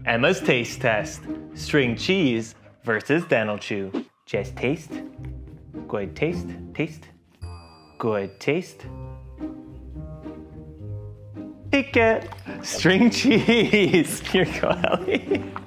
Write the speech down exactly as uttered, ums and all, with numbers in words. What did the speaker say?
Emma's taste test. String cheese versus Dental Chew. Just taste. Good taste. Taste. Good taste. Take it. String cheese. Here you go, Ellie.